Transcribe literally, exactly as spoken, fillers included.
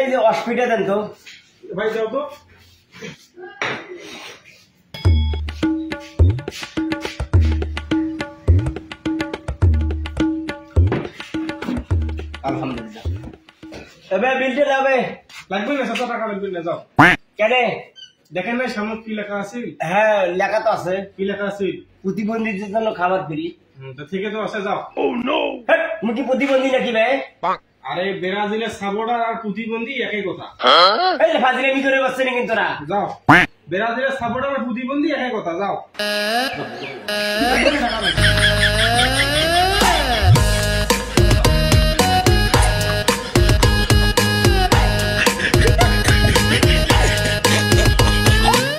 যে হসপিটাল দেন তো ভাই যাও তো আলহামদুলিল্লাহ এবে বিলটা যাবে লাগবে না সাত টাকা লাগবে না যাও কেন দেখেন না সামনে কি লেখা আছে হ্যাঁ লেখা তো আছে কি লেখা আছে প্রতিবন্ধীদের জন্য খাবার ফ্রি তো ঠিক আছে আছে যাও মুই কি প্রতিবন্ধী নাকি ভাই আরে ব্রাজিলের সাপোর্টার আর প্রতিবন্ধী একই কথা এই যে ফাজিলে ভিতরে বসছে না কিন্তু না যাও ব্রাজিলের সাপোর্টার আর প্রতিবন্ধী একই কথা যাও